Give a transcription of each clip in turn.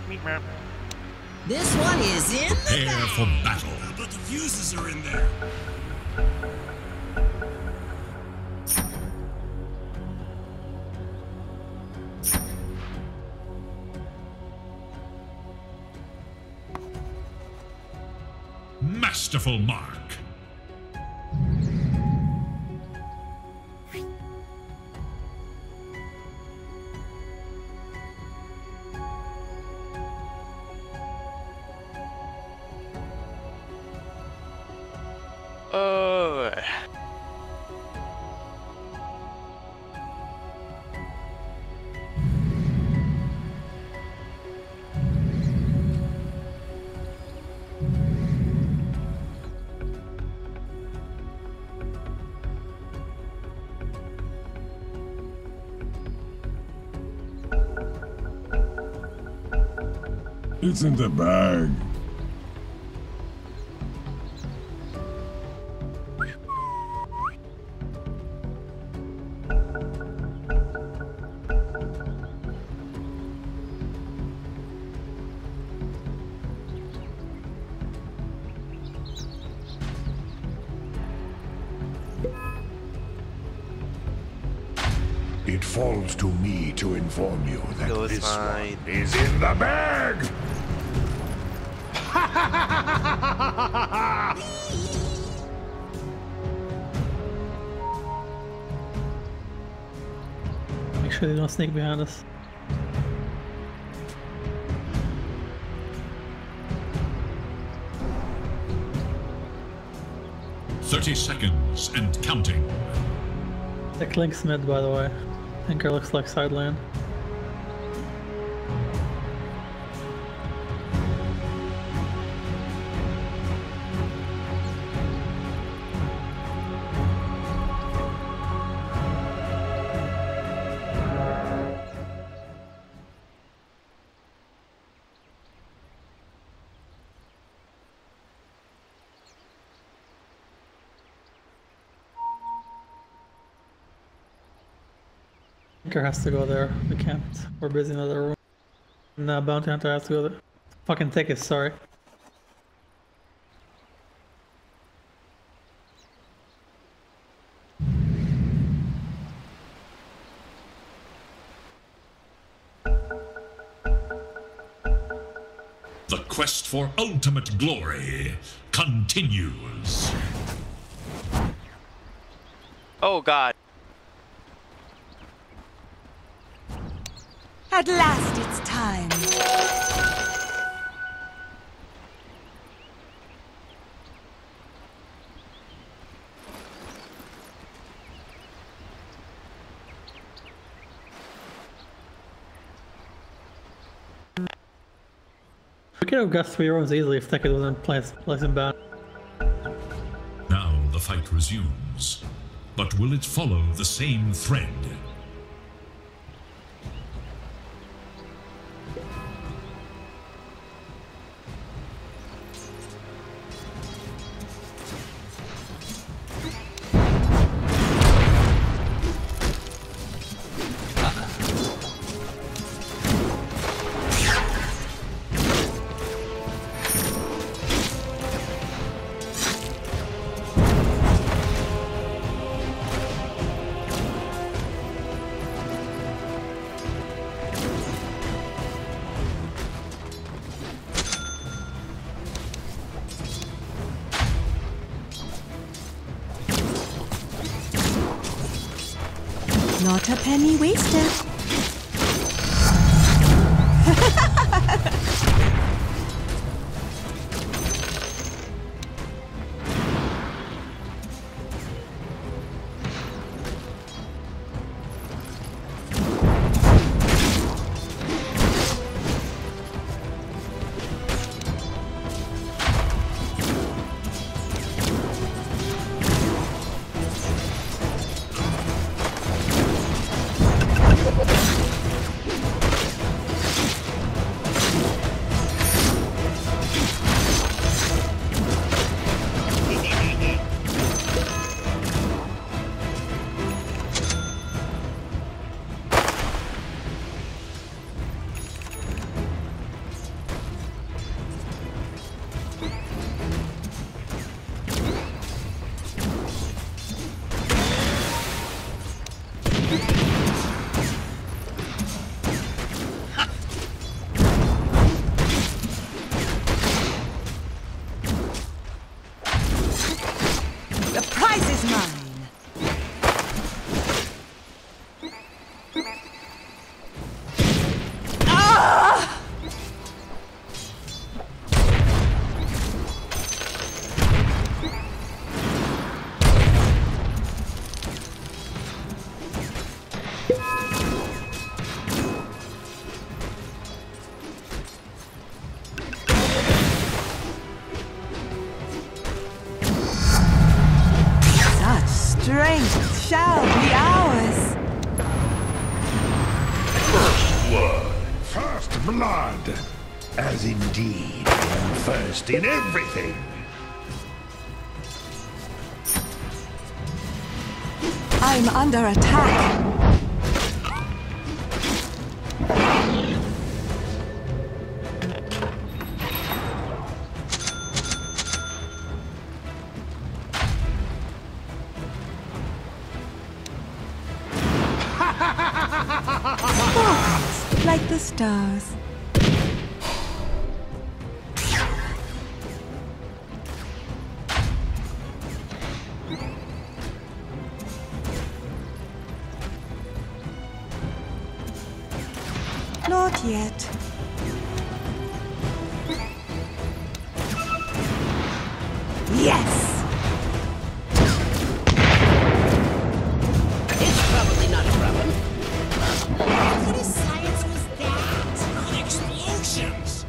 This one is in the Prepare bag. for battle. But the fuses are in there. Masterful mark. Oh. It's in the bag. It falls to me to inform you that It was this mine. one is in the bag! Make sure they don't sneak behind us. "30 seconds and counting." The Link's mid, by the way. Anchor looks like side lane. Anchor has to go there. We can't. We're busy in another room. No, Bounty Hunter has to go there. Fucking tickets, sorry. The quest for ultimate glory continues. Oh god. At last it's time. We could have got 3 rounds easily if Ticket wasn't placing bound. Now the fight resumes. But will it follow the same thread? Not a penny wasted. blood, as indeed I am first in everything. I'm under attack. Stars, like the stars. Not yet. Yes! It's probably not a problem. What kind of science was that? Explosions!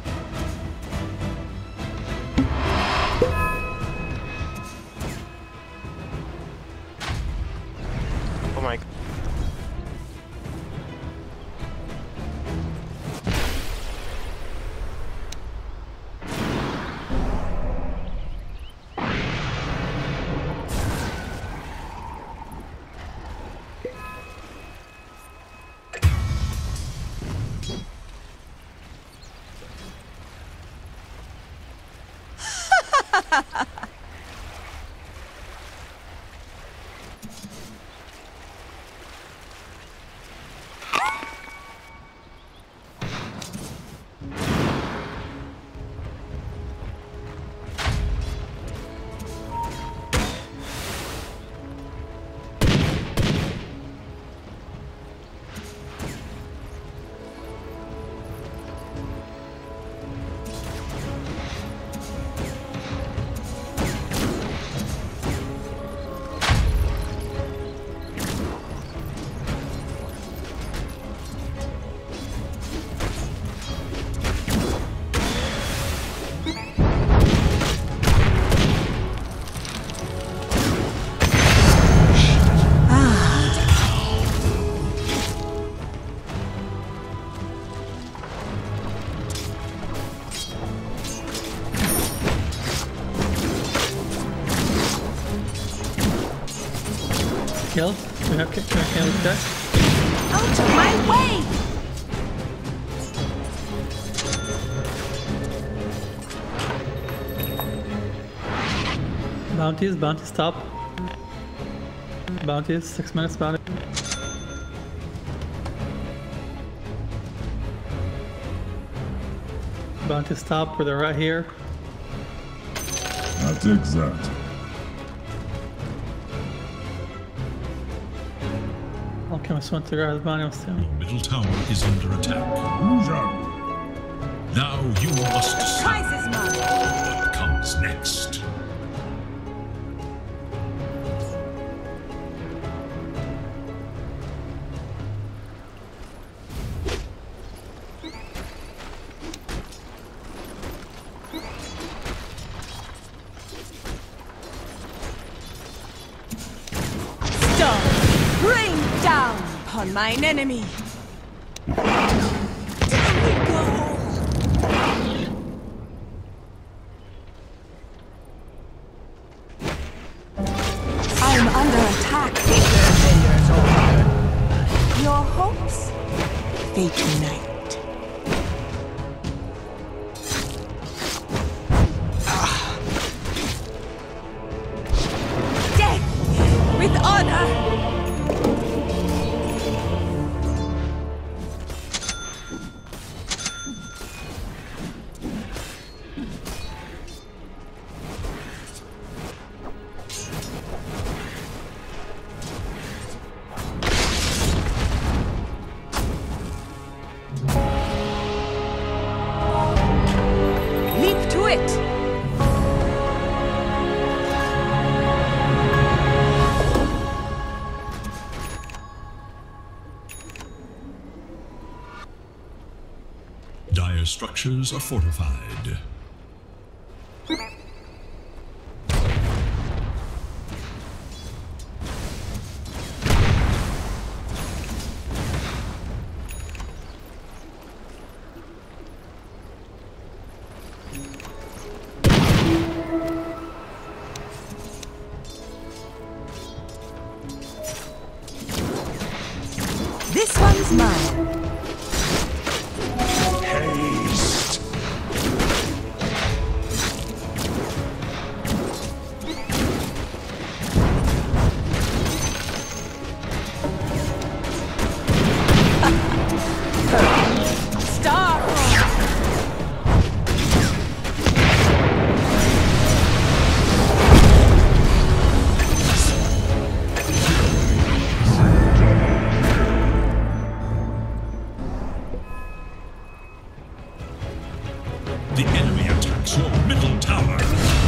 Oh my god. Kill? Can I kill this guy? Out of my way! Bounties, top. Bounties, 6 minutes bounty. Bounties top, where they're right here. I take that. Okay, I just want to grab his bounty, I'm still. Your middle tower is under attack. Now you must decide Prize is mine! what comes next. Stone, rain down upon mine enemy! I'm under attack. Your hopes? Fate unite. Death with honor! Leap to it! Dire structures are fortified. is mine. Haste. Star. The enemy attacks your middle tower.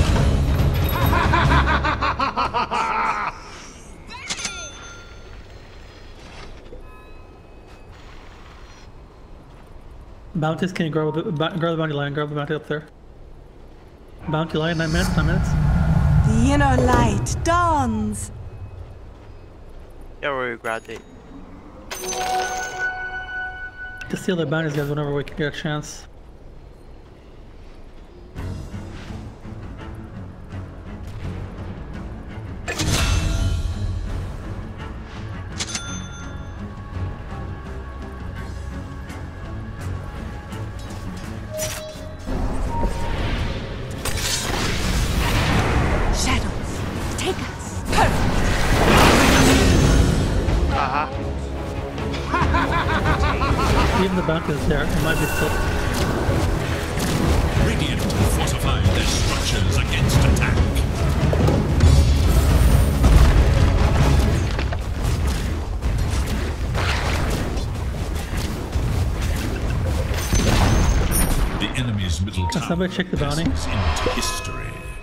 Bounties, can you grab the bounty line? Grab the bounty up there. Bounty line, 9 minutes, 9 minutes. The inner light dawns. Yeah, we grabbed it. Just steal the bounties, guys, whenever we can get a chance. Shadows, take us. Even the bounty is there, it might be still. Radiant fortified their structures against attack. The enemy's middle tower somebody check the bounty? passes into history.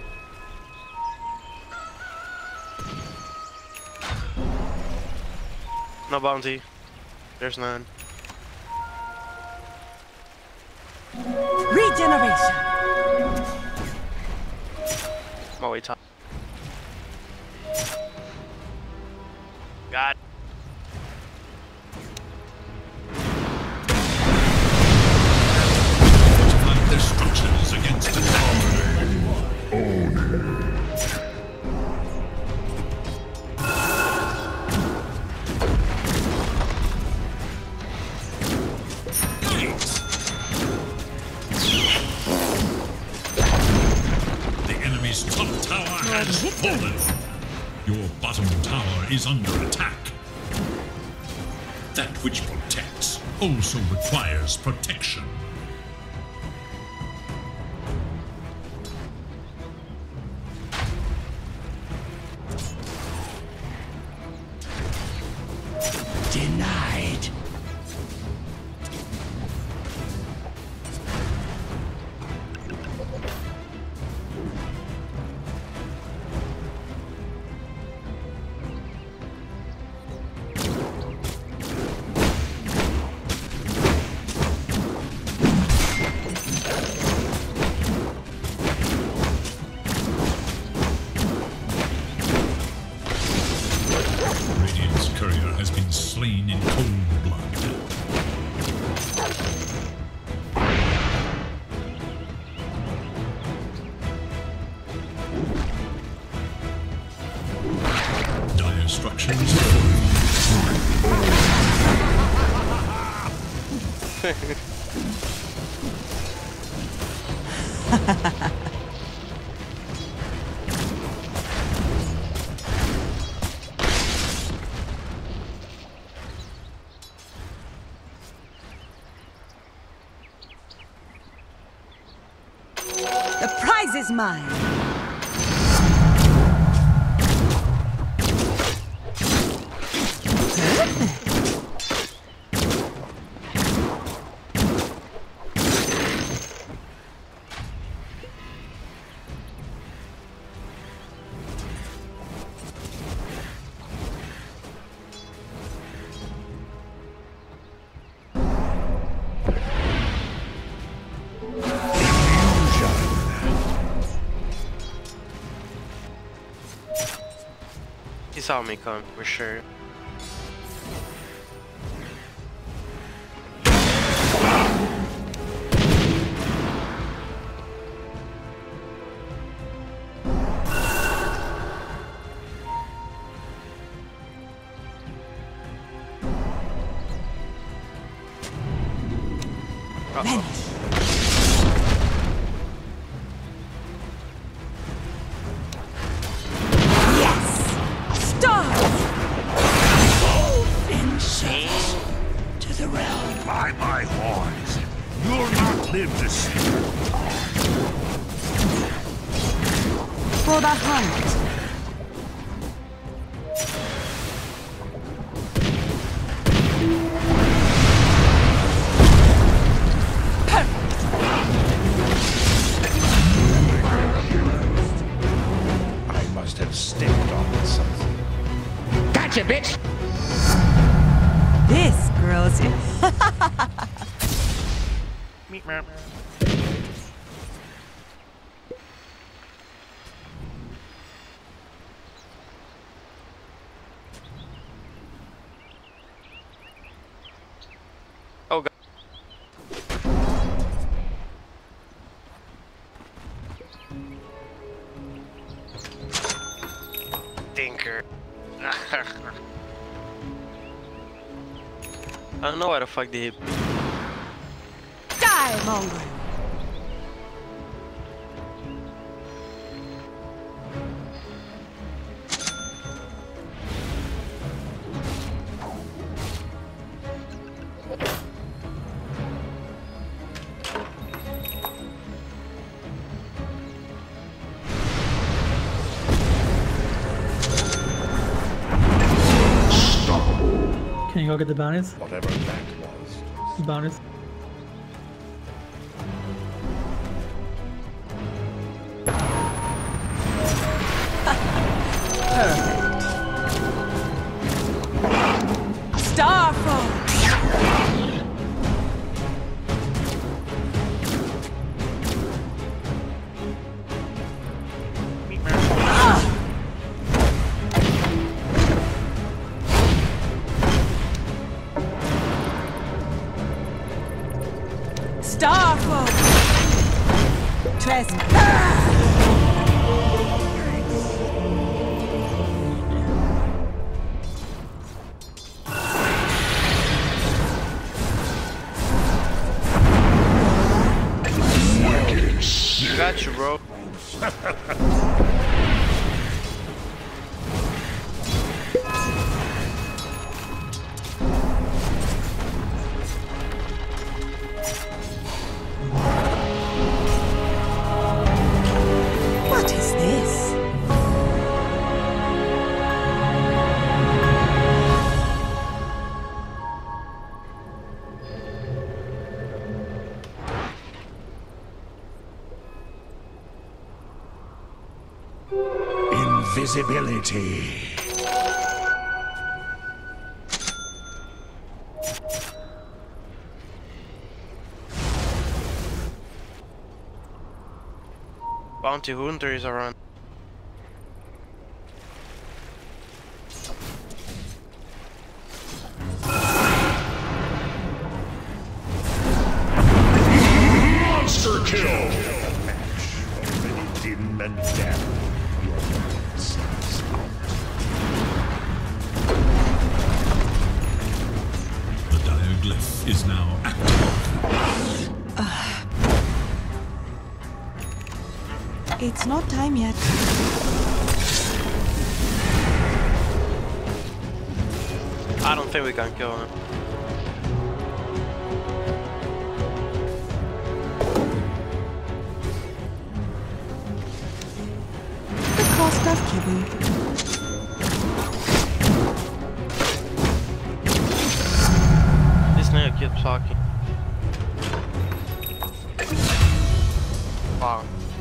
No bounty. There's none. Regeneration. Oh, wait, top. God. Fortified their structures against attack. The enemy's top tower has fallen. Your bottom tower is under attack. That which protects also requires protection. Denied. Radiant's courier has been slain in cold blood. Dire structures The prize is mine. He saw me come, for sure. Vanish. Yes! Stars! Incense to the realm. By my horns, you'll not live to see it. For the hunt. I must have stepped on something. Gotcha, bitch! This girl's Oh god. Stinker. I don't know why the fuck they hit. die, mongrel. Can you go get the bounties? Whatever that was. The bounties. Starfall. Starfall. Trespass. Got you, bro. What is this? Invisibility. Bounty hunters are on. Monster kill! Match already dim and damp. Your minds out. The diaglyph is now active. It's not time yet. I don't think we can kill him. The cost of killing. This nigga keeps talking. Wow.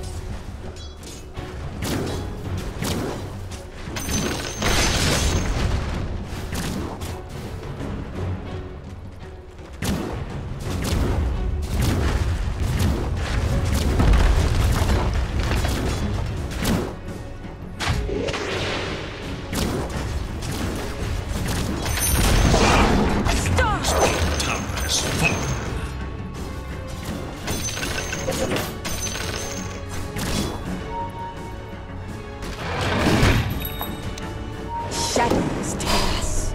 Tower has fallen. Shadows tear us.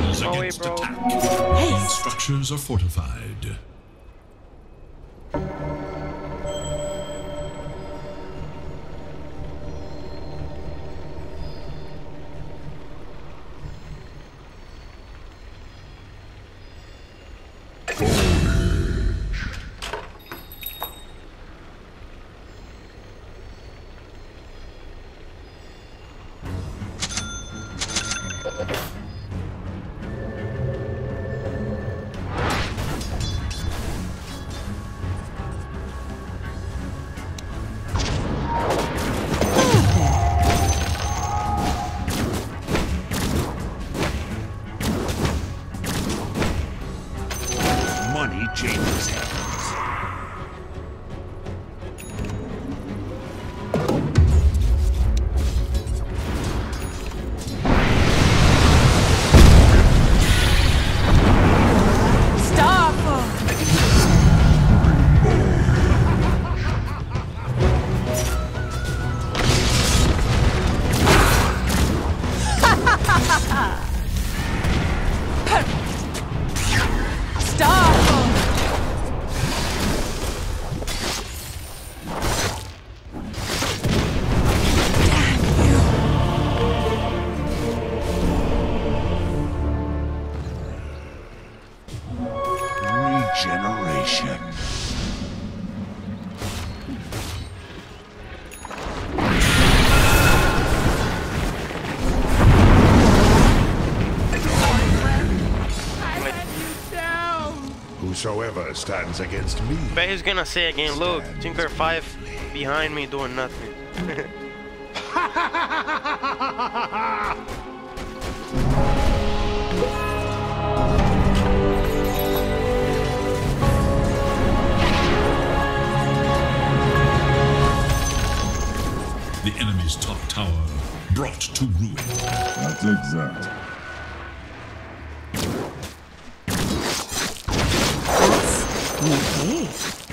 defends Oh, against wait, bro. attack. All Haste. structures are fortified. Money changes hands. Stop! Stop! Regeneration. Whosoever stands against me. Bet he's gonna say again, look, Tinker 5 behind me doing nothing. The enemy's top tower brought to ruin. I'll take that. Okay.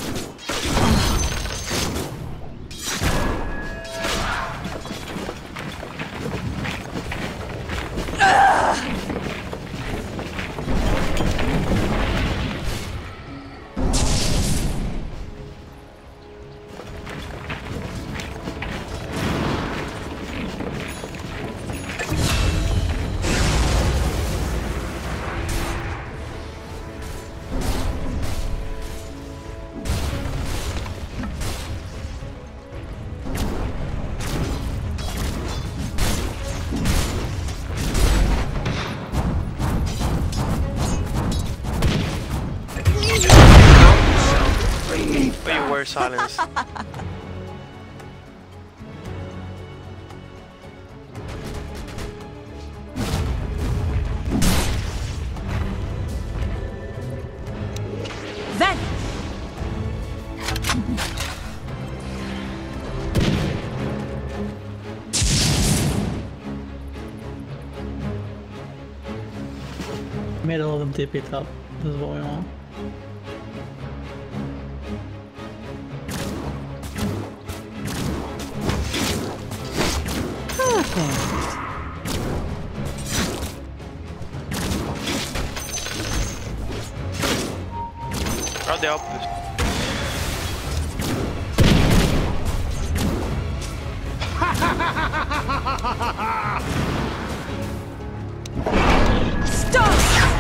But you were silenced. Then Made all of them TP top. This is what we want. perfect. Crowd the opposite. Stop!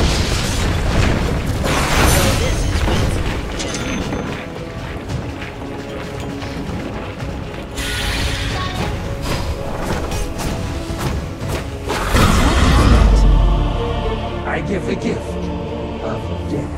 I give the gift of death.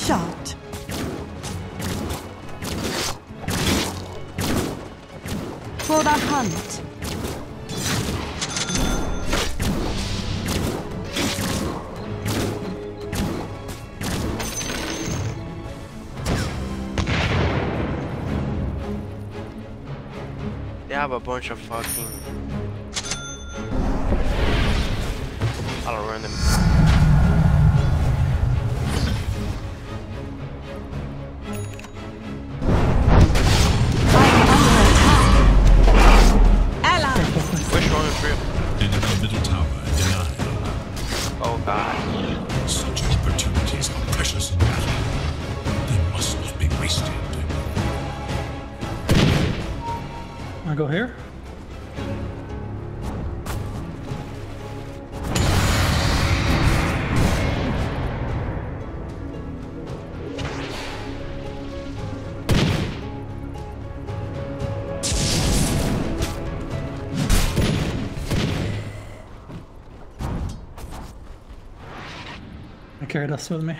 shot. For the hunt. They have a bunch of fucking... I'll run them. Which one is real? Enemy middle tower denied. Oh god. Such opportunities are precious in battle. They must not be wasted. Wanna go here? I carried us with me.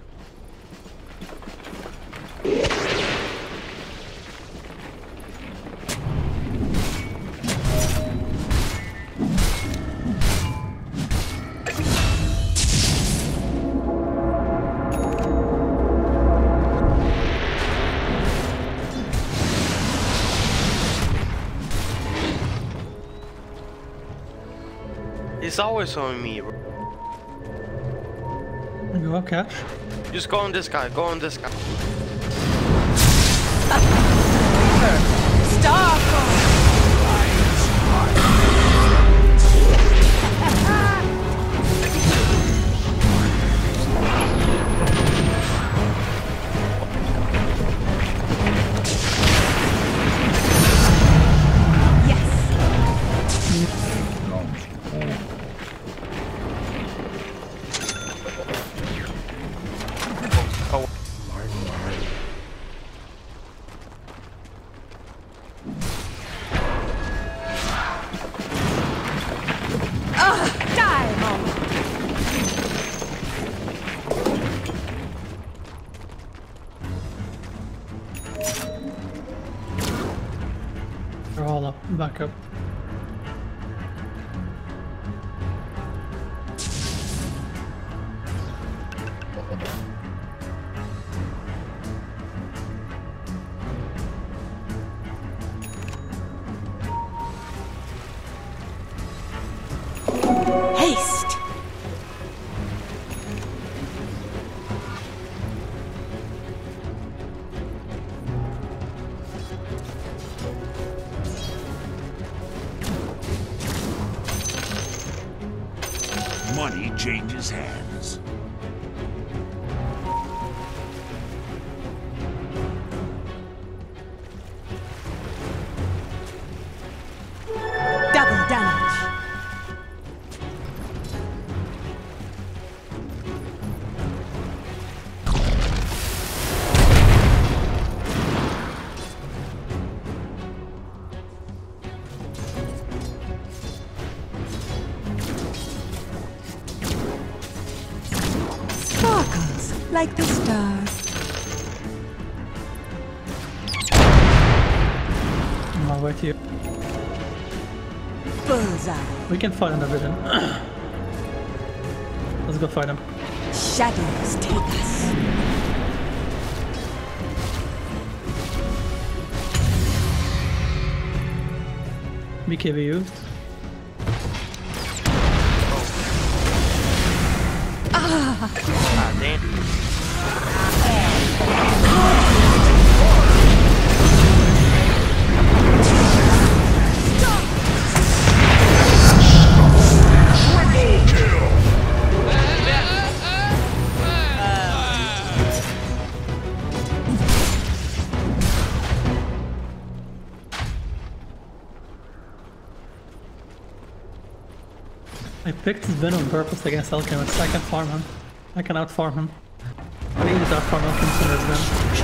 It's always on me. Go up, catch. Just go on this guy, go on this guy. They're all up, back up. Haste. Money changes hands. Double damage. Sparkles like the stars. I'm on my way to you. Bullseye. We can fight in the vision. Let's go fight him. Shadows take us. BKB used. Ah, damn. I picked Ven on purpose against Alchemist. I can farm him. I can outfarm him. I need to outfarm Alchemist sooner than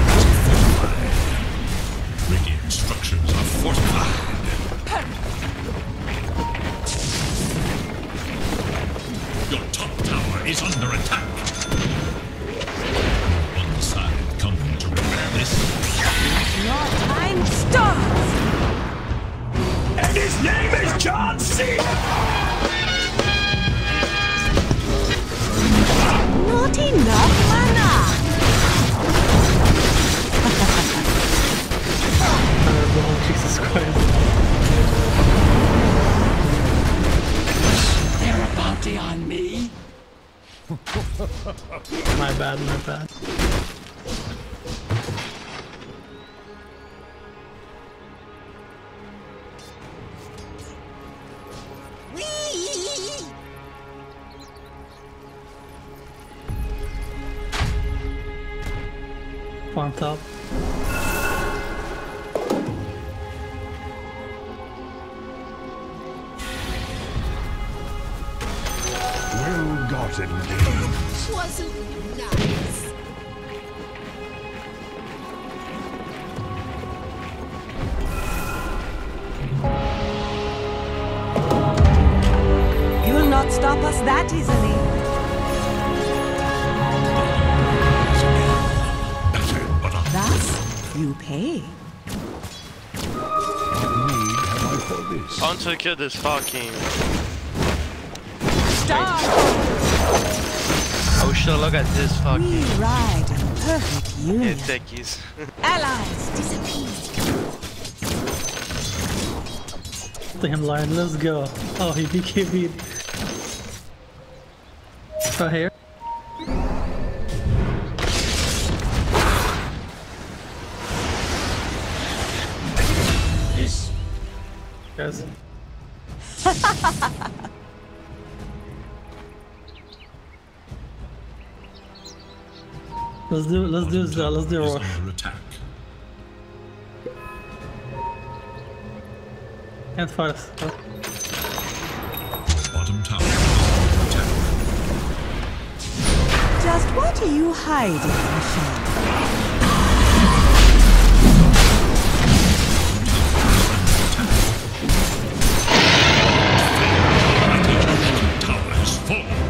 Radiant structures are fortified. Your top tower is under attack. One bad, my bad. Whee! Farm top. Well-gotten gains. Wasn't nice. You'll not stop us that easily. Better, but Thus, you pay. What need have I for this? I want to kill this fucking. Star! Oh shit! Look at this We fucking. ride in perfect Yeah, union. techies. Allies! To him, Lion, let's go. Oh, he BKB'd. Right here. This Guys. let's do is rush. under attack. Can't fight us. Your bottom tower is under attack. Just what are you hiding, Michelle? Tower has fallen.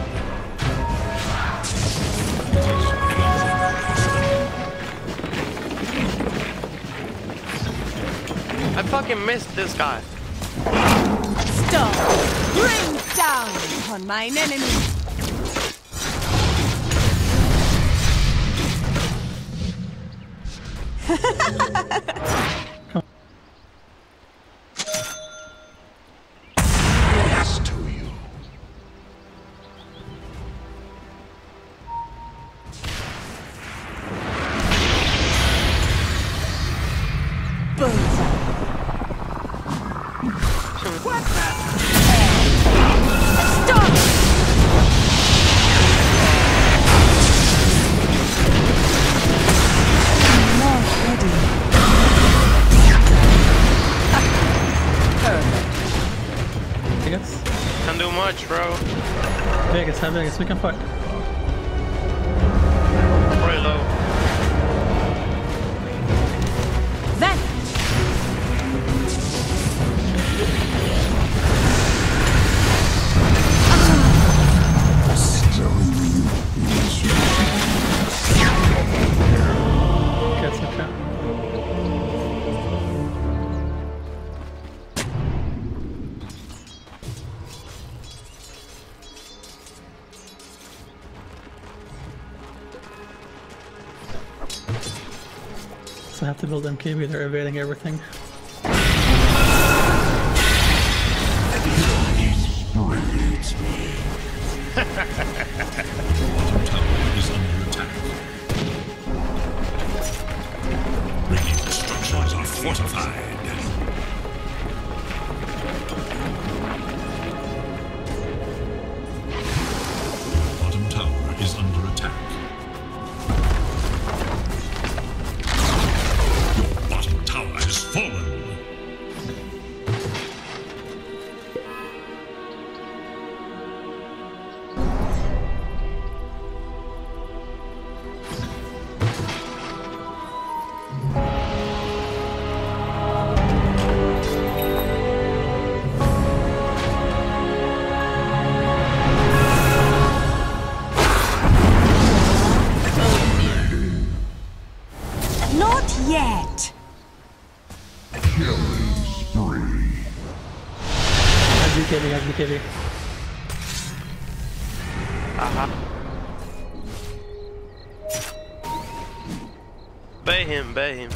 I fucking missed this guy. Stop! Bring down upon mine enemy! yes to you. Bullseye! Stop! I'm not ready. Vegas. Can't do much, bro. Vegas, have Vegas, we can fight. Pretty low. Then! Okay, it's okay. So I have to build MKB, they're evading everything. Bottom tower is under attack. Radiant structures are fortified. Bottom tower is under attack. Your bottom tower has fallen. Not yet! Killing spree. Have BKB, have BKB. Bay him, bay him.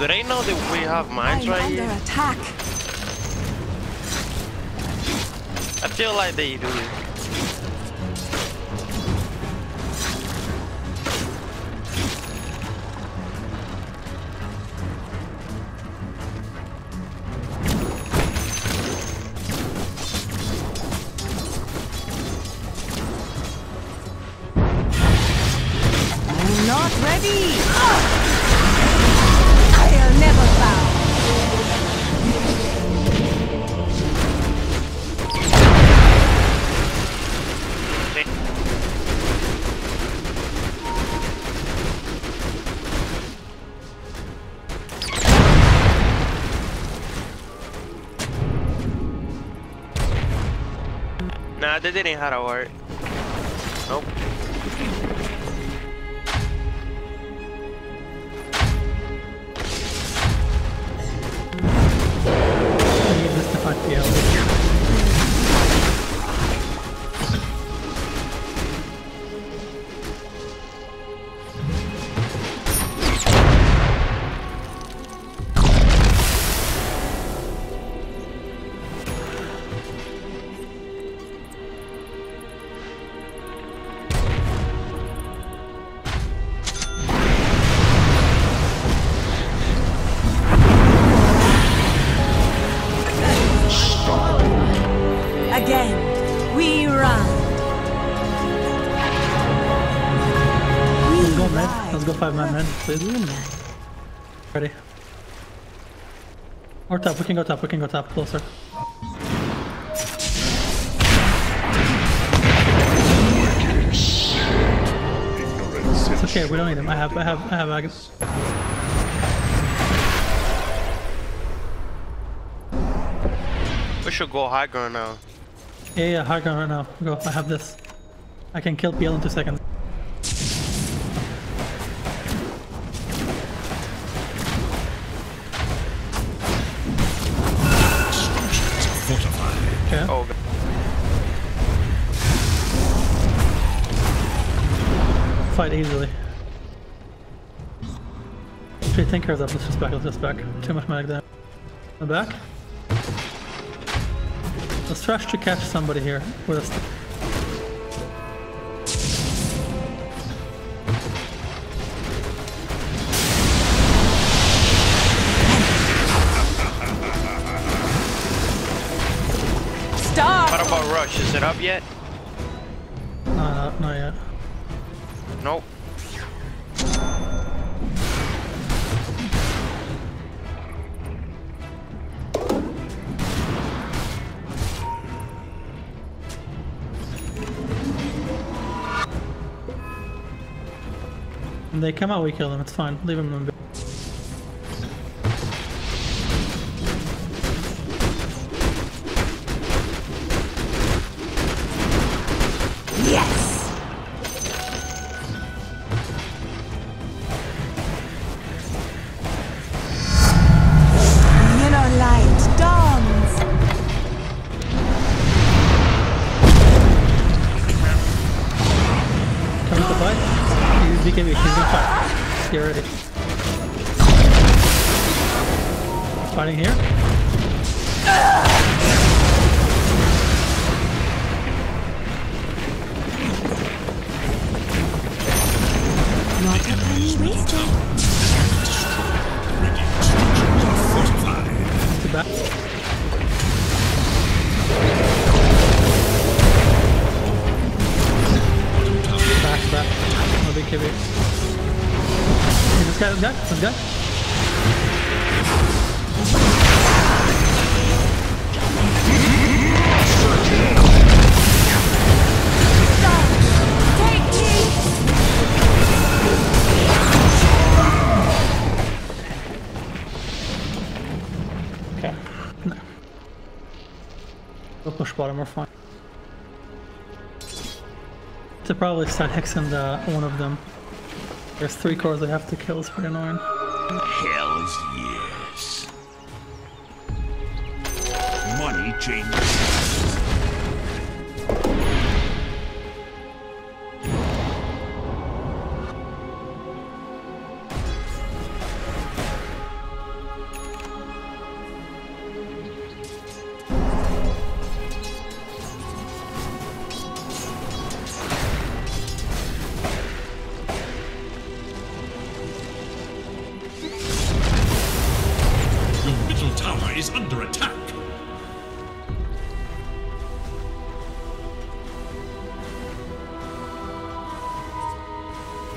Do they know that we have mines right under here? attack. I feel like they do. I'm not ready. I'll never bow. Nah, they didn't have to work. Nope. I need this to fight the elder. Again, we run. Let's go mid. Let's go 5-man mid, please. Ready. Or top, we can go top, we can go top, closer. It's okay, we don't need him. I have Agus. We should go high ground now. Yeah, high ground right now. Go, I have this. I can kill PL in 2 seconds. Structures fortified. Okay. Oh, God. Fight easily. Actually, Tinker's up. Let's just back. Let's just back. Too much magic damage. I'm back. Let's try to catch somebody here with a stick. Stop. What about Rush? Is it up yet? No, not yet. Nope. When they come out, we kill them. It's fine. Leave them in. Yes. Yellow light dawns. Coming to fight. He's BKB. He's gonna fight. Get ready. Fighting here. Not a penny wasted. Radiant structures are fortified. To back. Back. No BKB. Hey, this guy. Take me. Okay. No. We'll push bottom, we're fine. To probably start hexing one of them. There's 3 cores they have to kill, it's pretty annoying. Hells yes. Money changes.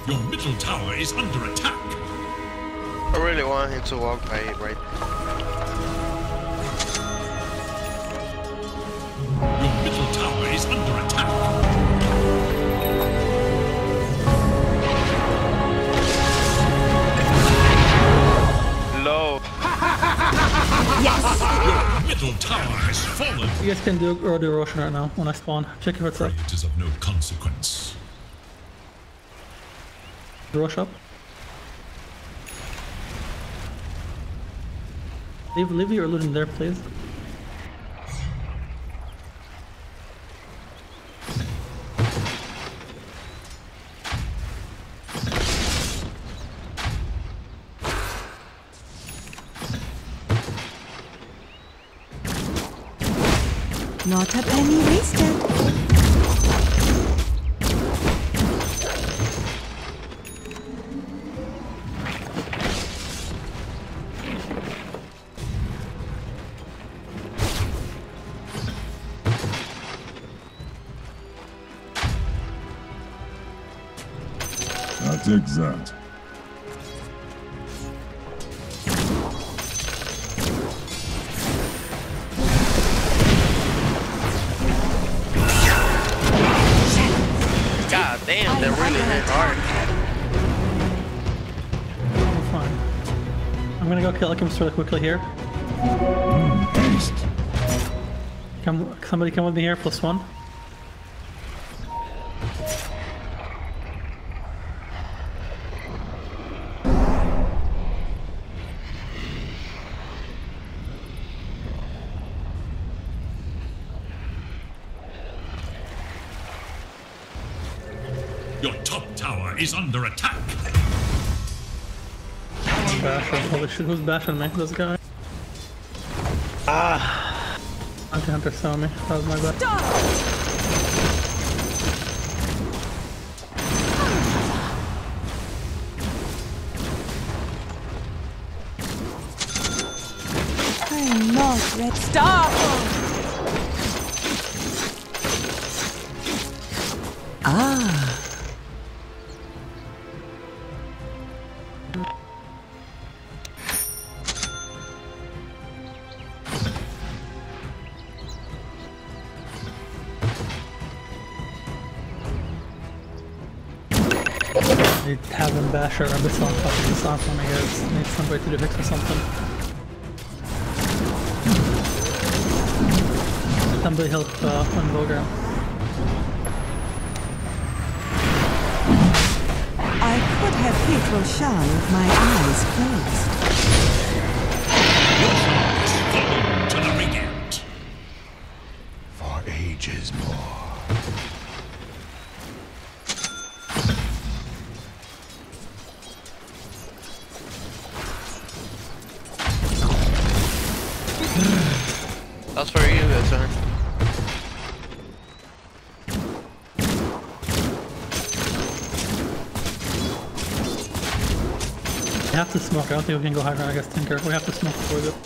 Your middle tower is under attack. I really want him to walk by it right there. Your middle tower is under attack. Low. Your middle tower has fallen. You guys can do early Roshan right now when I spawn. Check if it's up. It is of no consequence. Rosh up. Leave your looting there, please. Not a penny wasted. I'll take that. God damn, that really hit hard. We're fine. I'm gonna go kill Alchemist really quickly here. Haste. Somebody come with me here, +1. Your top tower is under attack. Basher. Holy shit, who's bashing me? This guy. Anti-Hunter saw me. That was my bad. I'm not ready. Stop! Ah. I need Tavern Basher or Abyssal fucking this on for me, guys. I need somebody to do fix or something. Somebody help Unvoga. I could have hit Roshan with my eyes closed. To the Regent. For ages more. That's for you, son. We have to smoke. I don't think we can go high ground against Tinker. We have to smoke before we go.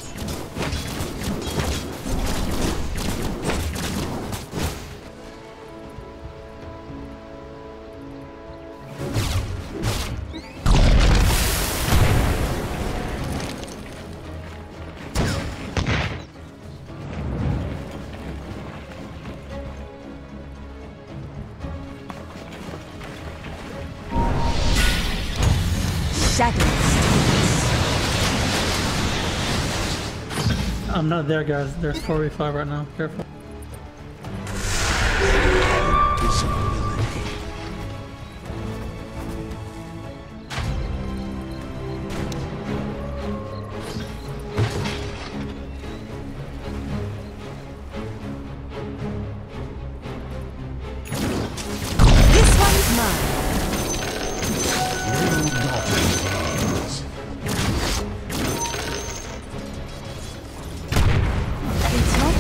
I'm not there, guys. There's 4v5 right now. Careful. This one's mine. It's not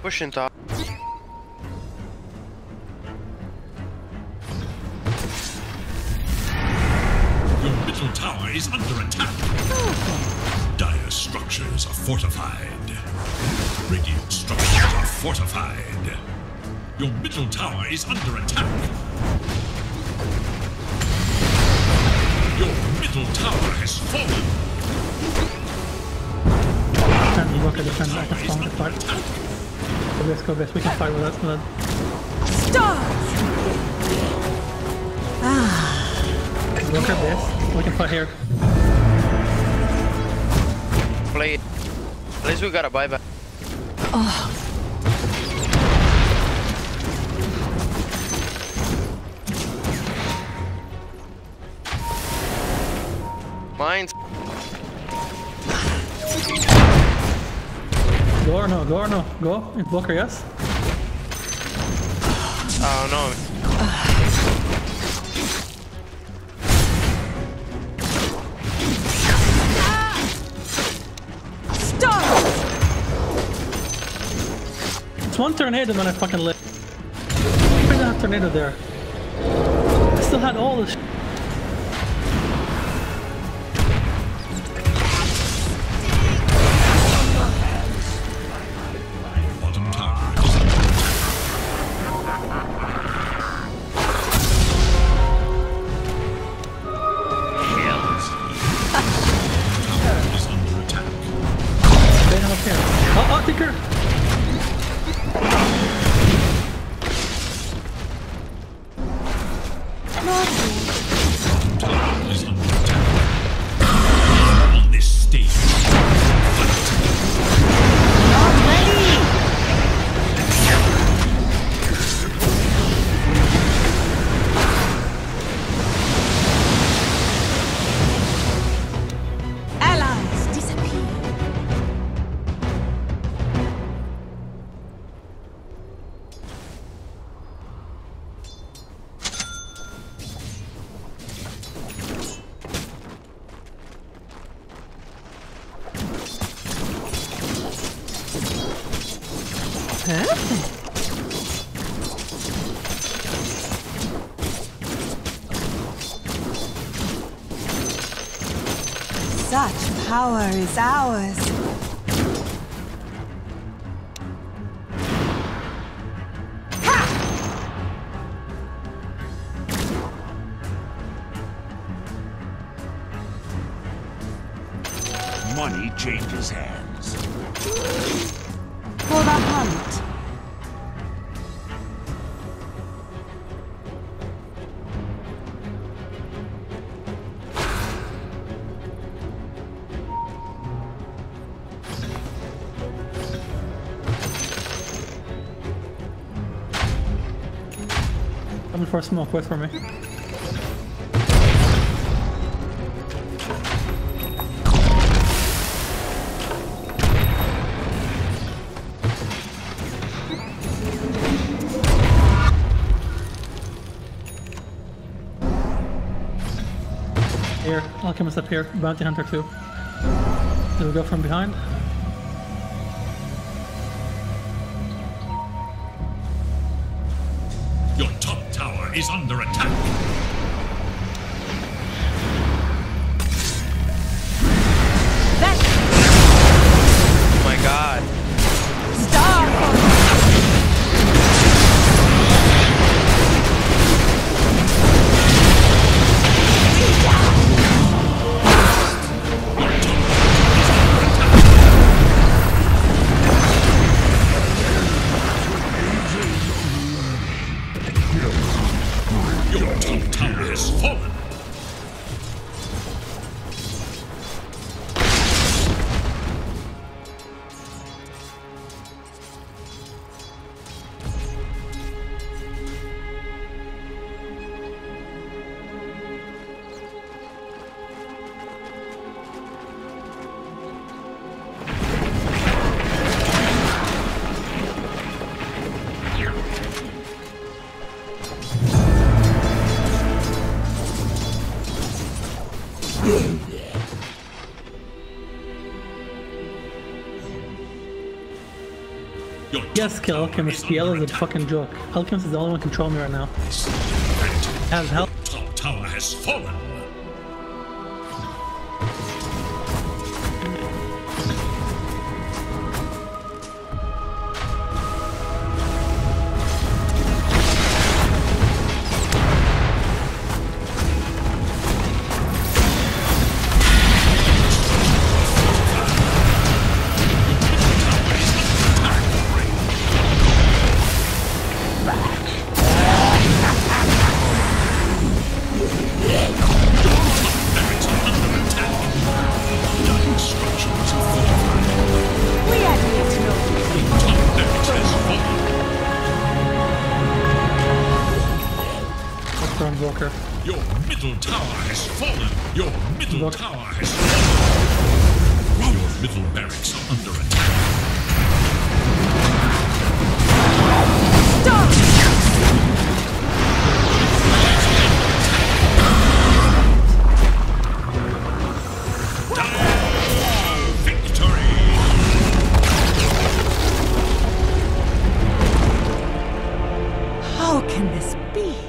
Pushing top. Your middle tower is under attack. Dire structures are fortified. Radiant structures are fortified. Your middle tower is under attack. Your middle tower has fallen. Defend, you work at defend, I can spawn the fight. Go this, we can fight with that. Stop! Work at this, we can fight here. Play it. At least we got a buyback. Mine's. Go or no, go or no, go. Invoker, yes? Oh no. Stop! It's one tornado when I fucking lit. I didn't have tornado there. I still had all this. Bottom tower is under attack. Is under attack. They don't care. Oh, Tinker! Bottom tower is under attack. On this stage, Allies! Disappear. Perfect. Such power is ours. Money changes hands. For the hunt. Coming for a smoke, wait for me. Here, Alchemist up here, Bounty Hunter too. Do we go from behind? your top tower is under attack. Oh my god. Your top tower Yes, kill Alchemist. The L is a fucking joke. Alchemist is the only one controlling me right now. Have help. Top tower has fallen. Walker. Your middle tower has fallen. Your middle tower has fallen. Your middle barracks are under attack. Victory! How can this be?